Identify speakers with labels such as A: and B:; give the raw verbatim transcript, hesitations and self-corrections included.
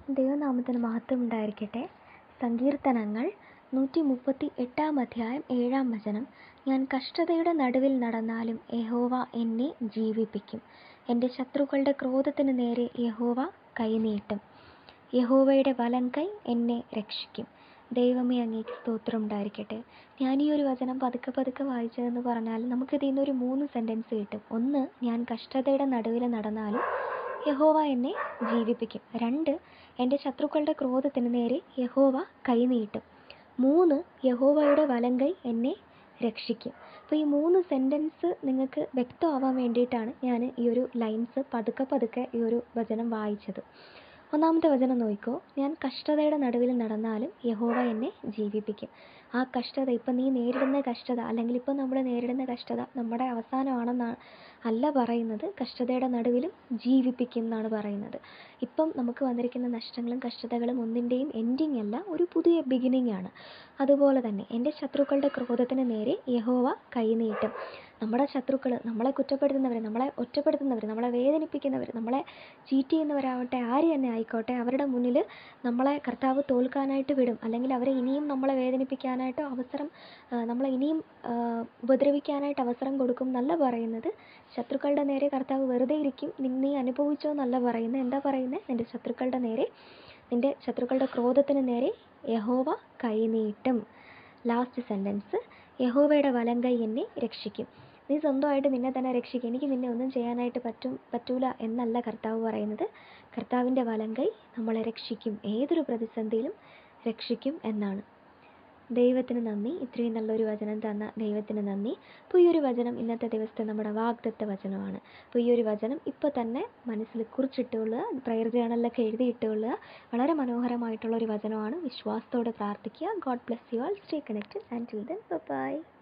A: ദൈവനാമത്തിന് മഹത്വം ഉണ്ടായിരിക്കട്ടെ. സങ്കീർത്തനങ്ങൾ നൂറ്റി മുപ്പത്തി എട്ടാം അധ്യായം ഏഴാം വചനം. ഞാൻ കഷ്ടതയുടെ നടുവിൽ നടന്നാലും യഹോവ എന്നെ ജീവിപ്പിക്കും. എൻ്റെ ശത്രുക്കളുടെ ക്രോധത്തിന് നേരെ യഹോവ കൈനീട്ടും. യഹോവയുടെ വലങ്കൈ എന്നെ രക്ഷിക്കും. ദൈവമേ, അങ്ങേക്ക് സ്തോത്രം ഉണ്ടായിരിക്കട്ടെ. ഞാൻ ഈ ഒരു വചനം പതുക്കെ പതുക്കെ വായിച്ചതെന്ന് പറഞ്ഞാൽ നമുക്കിതിൽ നിന്നൊരു മൂന്ന് സെൻറ്റൻസ് കിട്ടും. ഒന്ന്, ഞാൻ കഷ്ടതയുടെ നടുവിൽ നടന്നാലും യഹോവ എന്നെ ജീവിപ്പിക്കും. രണ്ട്, എൻ്റെ ശത്രുക്കളുടെ ക്രോധത്തിന് നേരെ യഹോവ കൈനീട്ടും. മൂന്ന്, യഹോവയുടെ വലങ്കൈ എന്നെ രക്ഷിക്കും. അപ്പോൾ ഈ മൂന്ന് സെൻറ്റൻസ് നിങ്ങൾക്ക് വ്യക്തമാവാൻ വേണ്ടിയിട്ടാണ് ഞാൻ ഈ ഒരു ലൈൻസ് പതുക്കെ പതുക്കെ ഈ ഒരു വചനം വായിച്ചത്. ഒന്നാമത്തെ വചനം നോക്കിക്കോ. ഞാൻ കഷ്ടതയുടെ നടുവിൽ നടന്നാലും യഹോവ എന്നെ ജീവിപ്പിക്കും. ആ കഷ്ടത, ഇപ്പം നീ നേരിടുന്ന കഷ്ടത, അല്ലെങ്കിൽ ഇപ്പം നമ്മൾ നേരിടുന്ന കഷ്ടത നമ്മുടെ അവസാനമാണെന്നാണ് അല്ല പറയുന്നത്. കഷ്ടതയുടെ നടുവിലും ജീവിപ്പിക്കും എന്നാണ് പറയുന്നത്. ഇപ്പം നമുക്ക് വന്നിരിക്കുന്ന നഷ്ടങ്ങളും കഷ്ടതകളും ഒന്നിൻ്റെയും എൻഡിങ് അല്ല, ഒരു പുതിയ ബിഗിനിങ് ആണ്. അതുപോലെ തന്നെ എൻ്റെ ശത്രുക്കളുടെ ക്രോധത്തിന് നേരെ യഹോവ കൈനീട്ടും. നമ്മുടെ ശത്രുക്കൾ, നമ്മളെ കുറ്റപ്പെടുത്തുന്നവർ, നമ്മളെ ഒറ്റപ്പെടുത്തുന്നവർ, നമ്മളെ വേദനിപ്പിക്കുന്നവർ, നമ്മളെ ചീറ്റ് ചെയ്യുന്നവരാവട്ടെ, ആര് തന്നെ ആയിക്കോട്ടെ, അവരുടെ മുന്നിൽ നമ്മളെ കർത്താവ് തോൽക്കാനായിട്ട് വിടും. അല്ലെങ്കിൽ അവരെ ഇനിയും നമ്മളെ വേദനിപ്പിക്കാനായിട്ട് അവസരം, നമ്മളെ ഇനിയും ഉപദ്രവിക്കാനായിട്ട് അവസരം കൊടുക്കും എന്നല്ല പറയുന്നത്. ശത്രുക്കളുടെ നേരെ കർത്താവ് വെറുതെ ഇരിക്കും, നീ അനുഭവിച്ചോ എന്നല്ല പറയുന്നത്. എന്താ പറയുന്നത്? നിൻ്റെ ശത്രുക്കളുടെ നേരെ, നിൻ്റെ ശത്രുക്കളുടെ ക്രോധത്തിന് നേരെ യഹോവ കൈനീട്ടും. ലാസ്റ്റ് സെൻറ്റൻസ്, യഹോവയുടെ വലങ്കൈ എന്നെ രക്ഷിക്കും. നീ സ്വന്തമായിട്ട് നിന്നെ തന്നെ രക്ഷിക്കുക, എനിക്ക് നിന്നെ ഒന്നും ചെയ്യാനായിട്ട് പറ്റും പറ്റൂല എന്നല്ല കർത്താവ് പറയുന്നത്. കർത്താവിൻ്റെ വലങ്കൈ നമ്മളെ രക്ഷിക്കും, ഏതൊരു പ്രതിസന്ധിയിലും രക്ഷിക്കും എന്നാണ്. ദൈവത്തിന് നന്ദി. ഇത്രയും നല്ലൊരു വചനം തന്ന ദൈവത്തിന് നന്ദി. അപ്പോൾ ഈ ഒരു വചനം ഇന്നത്തെ ദിവസത്തെ നമ്മുടെ വാഗ്ദത്ത വചനമാണ്. അപ്പോൾ ഈ ഒരു വചനം ഇപ്പോൾ തന്നെ മനസ്സിൽ കുറിച്ചിട്ടുകൊള്ളുക, പ്രയർ ജേണലിലൊക്കെ എഴുതിയിട്ടുകൊള്ളുക. വളരെ മനോഹരമായിട്ടുള്ളൊരു വചനമാണ്. വിശ്വാസത്തോടെ പ്രാർത്ഥിക്കുക. God bless you all. Stay connected. Until then by.